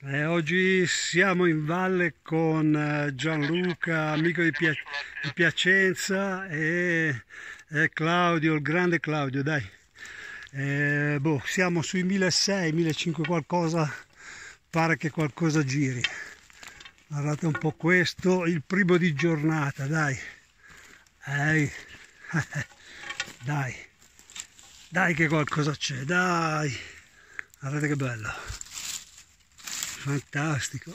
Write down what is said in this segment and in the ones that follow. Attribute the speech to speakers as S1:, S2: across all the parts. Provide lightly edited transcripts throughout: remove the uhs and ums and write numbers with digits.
S1: Oggi siamo in valle con Gianluca, amico di Piacenza, e Claudio, il grande Claudio, dai. Siamo sui 1600, 1500 qualcosa, pare che qualcosa giri. Guardate un po' questo, il primo di giornata, dai. Dai, dai che qualcosa c'è, dai. Guardate che bello. Fantastico.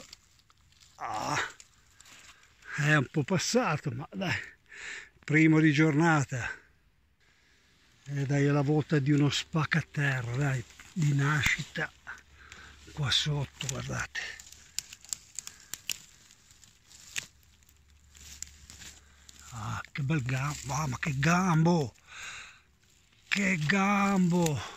S1: È un po' passato, ma dai, primo di giornata. E dai, è la volta di uno spaccaterra, dai, di nascita qua sotto, guardate. Che bel gambo, ma che gambo! Che gambo!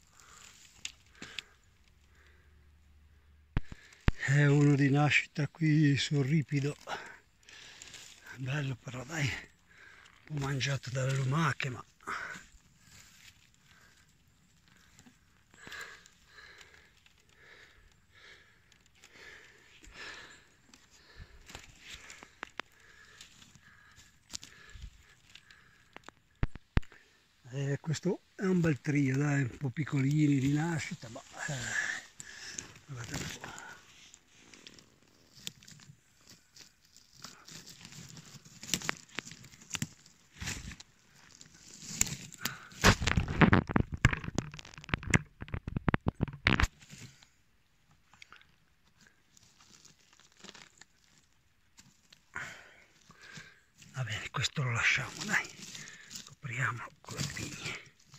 S1: È uno di nascita qui sul ripido, bello però, dai, un po' mangiato dalle lumache, ma questo è un bel trio, dai, un po' piccolini di nascita, ma guardate un po'. Va bene, questo lo lasciamo, dai, copriamolo con le pigne.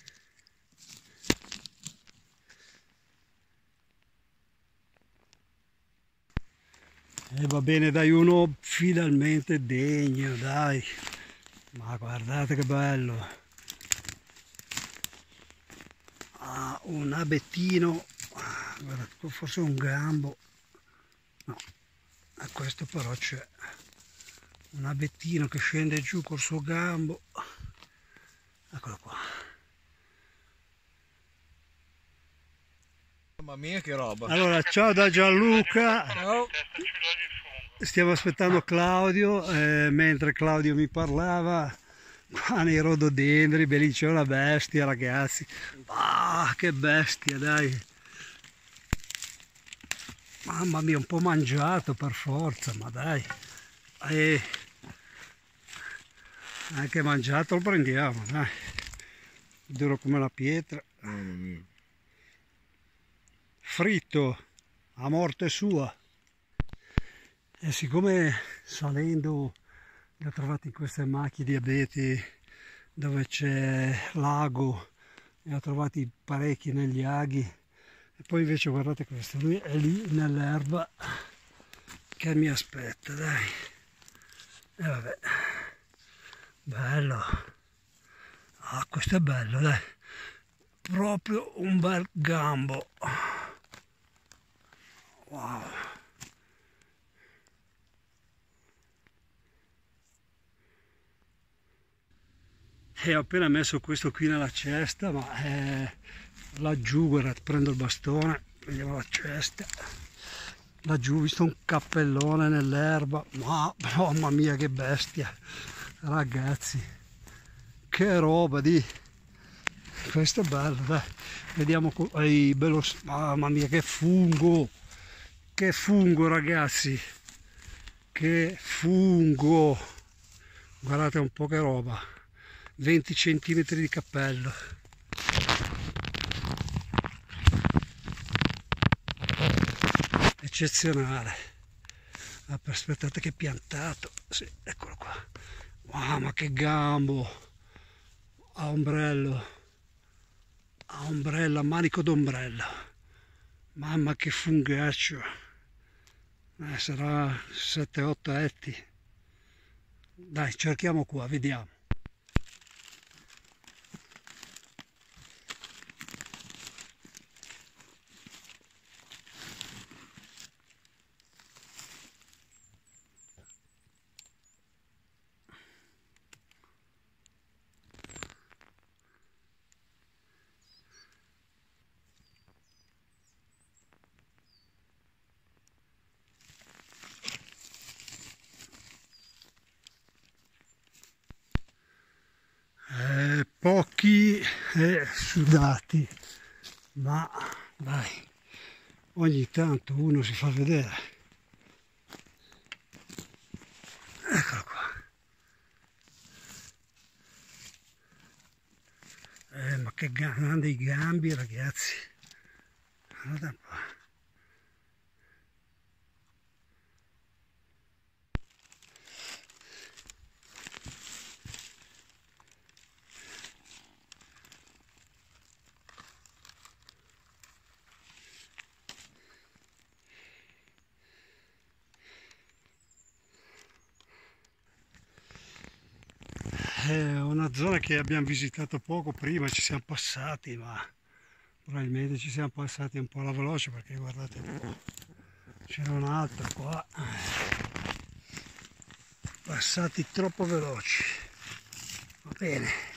S1: E va bene, dai, uno finalmente degno, dai, ma guardate che bello. Un abettino, guardate, forse un gambo, no, a questo però c'è un abettino che scende giù col suo gambo, eccolo qua.
S2: Mamma mia che roba!
S1: Allora, ciao da Gianluca.
S2: Ciao!
S1: Stiamo aspettando Claudio, mentre Claudio mi parlava, qua nei rododendri, beh lì c'è una bestia, ragazzi. Che bestia, dai. Mamma mia, un po' mangiato per forza, ma dai. Anche mangiato lo prendiamo, dai. Duro come la pietra.
S2: Mamma mia.
S1: Fritto, a morte sua. E siccome salendo li ho trovati in queste macchie di abeti dove c'è lago, ne ho trovati parecchi negli aghi, e poi invece guardate questo, lui è lì nell'erba che mi aspetta, dai. E vabbè, bello. Questo è bello, dai, proprio un bel gambo. Wow. E ho appena messo questo qui nella cesta, ma laggiù, guardate, prendo il bastone, prendiamo la cesta, laggiù ho visto un cappellone nell'erba, ma mamma mia che bestia, ragazzi, che roba di... Questo è bello, dai, vediamo, bello, mamma mia che fungo ragazzi, che fungo, guardate un po' che roba. 20 centimetri di cappello. Eccezionale. Aspettate che è piantato. Sì, eccolo qua. Wow, ma che gambo. A ombrello. A ombrello, a manico d'ombrello. Mamma che fungaccio. Sarà 7-8 etti. Dai, cerchiamo qua, vediamo. stanchi e sudati, ma dai, ogni tanto uno si fa vedere. Eccolo qua. Ma che grandi gambi, ragazzi. Guarda un po'. È una zona che abbiamo visitato poco prima, ci siamo passati, ma probabilmente ci siamo passati un po' alla veloce, perché guardate, c'era un altro qua, passati troppo veloci. Va bene.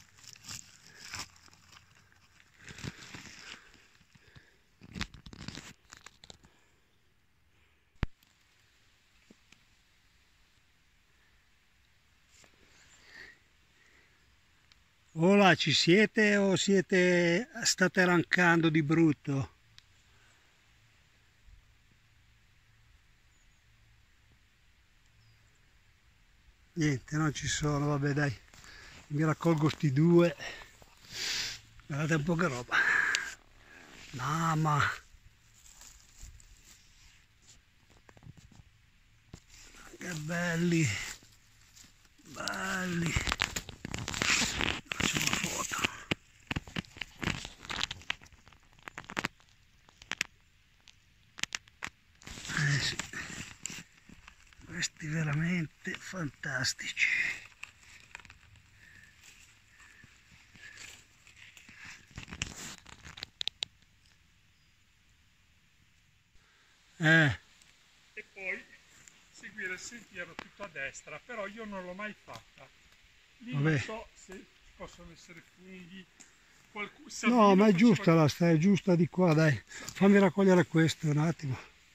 S1: Ora ci siete o state arrancando di brutto? Niente, non ci sono, vabbè dai, mi raccolgo sti due. Guardate un po' che roba. Mamma. Che belli. Belli. Faccio una foto. Sì. Questi veramente fantastici. E
S2: poi seguire il sentiero tutto a destra, però io non l'ho mai fatta. Lì
S1: vabbè.
S2: Non so se ci possono essere funghi.
S1: No, ma è giusta la strada, è giusta di qua, dai. Fammi raccogliere questo un attimo.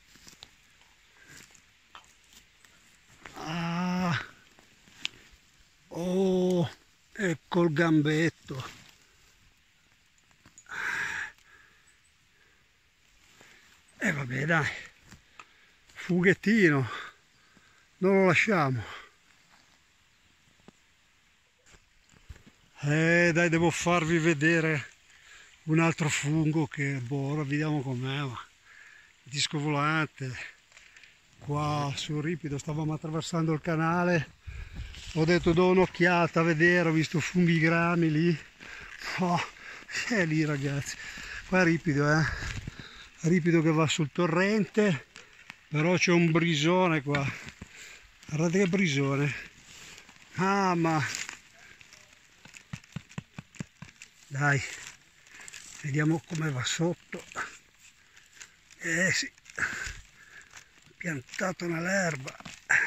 S1: Ah. Oh, ecco il gambetto. E vabbè dai, fughettino, non lo lasciamo. Dai, devo farvi vedere un altro fungo che, boh, ora vediamo com'è, ma il disco volante, qua sul ripido, stavamo attraversando il canale, ho detto do un'occhiata a vedere, ho visto funghi grami lì, oh, è lì ragazzi, qua è ripido, ripido che va sul torrente, però c'è un brisone qua, guardate che brisone, ma dai, vediamo come va sotto. Sì, piantato nell'erba.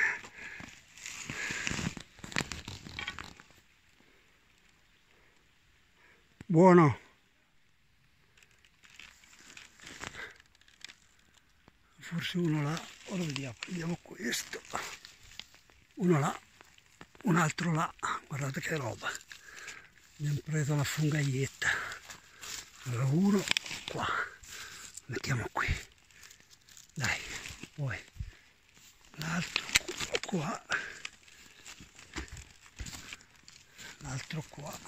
S1: Buono. Forse uno là, ora vediamo questo. Uno là, un altro là, guardate che roba. Abbiamo preso la fungaietta. Allora uno qua, mettiamo qui, dai, poi l'altro qua, l'altro qua,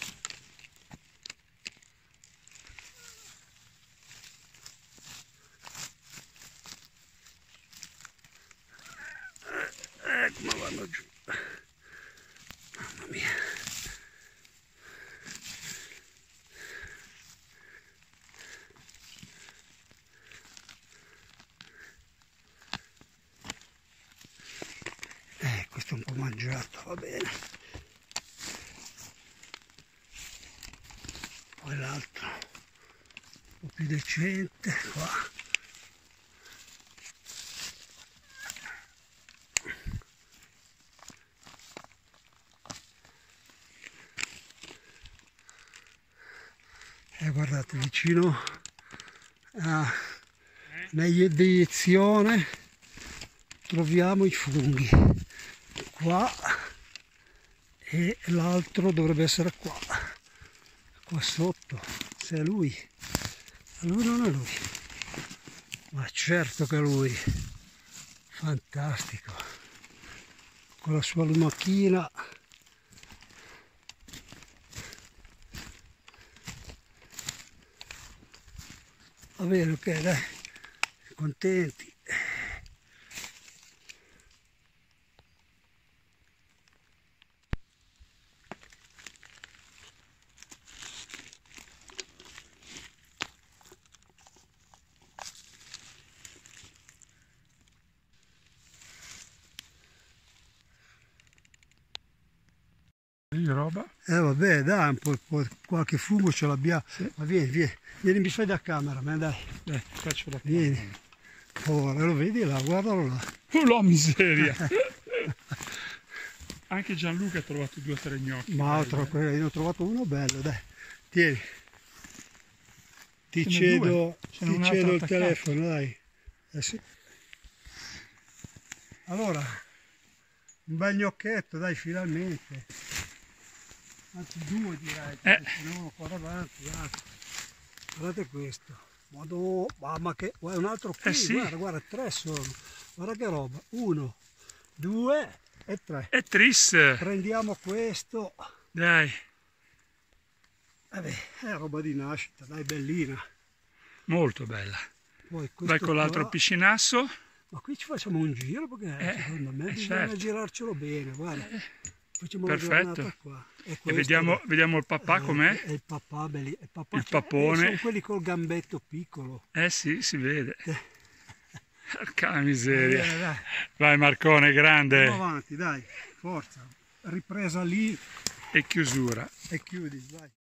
S1: come vanno giù, mamma mia. Questo è un po' mangiato, va bene. Poi l'altro un po' più decente qua. Guardate, vicino a un'eiezione troviamo i funghi qua e l'altro dovrebbe essere qua. qua sotto, se è lui. Lui non è lui, ma certo che è lui. Fantastico, con la sua lumachina. Va bene, ok, dai, contenti.
S2: Roba.
S1: Vabbè, dai, un po', qualche fumo ce l'abbiamo.
S2: Sì.
S1: Ma vieni, mi fai da camera, ma dai.
S2: Faccio da
S1: Vieni. Oh, lo vedi là, guardalo là.
S2: La miseria! Anche Gianluca ha trovato 2 o 3 gnocchi.
S1: Ma io ne ho trovato uno bello, dai. Tieni. Ti
S2: Ce n'è
S1: cedo
S2: un altro
S1: il
S2: attaccato.
S1: telefono, dai. Sì. Allora, un bel gnocchietto, dai, finalmente. Anzi 2 direi, perché sennò qua davanti, guardate questo. Mamma che, guarda un altro qui,
S2: sì.
S1: guarda 3 sono. Guarda che roba, 1, 2 e 3.
S2: È tris!
S1: Prendiamo questo.
S2: Dai,
S1: Vabbè, è roba di nascita, dai, bellina.
S2: molto bella.
S1: Poi
S2: Vai con l'altro
S1: qua,
S2: piscinasso.
S1: ma qui ci facciamo un giro perché secondo me bisogna
S2: certo.
S1: girarcelo bene, guarda. Facciamo
S2: Perfetto.
S1: una giornata qua.
S2: E vediamo il papà com'è.
S1: È il papà, il papà
S2: Il papone.
S1: sono quelli col gambetto piccolo.
S2: Sì, si vede. Porca miseria.
S1: Dai.
S2: Vai Marcone, grande.
S1: Andiamo avanti, dai, forza. Ripresa lì
S2: E chiusura.
S1: e chiudi, vai.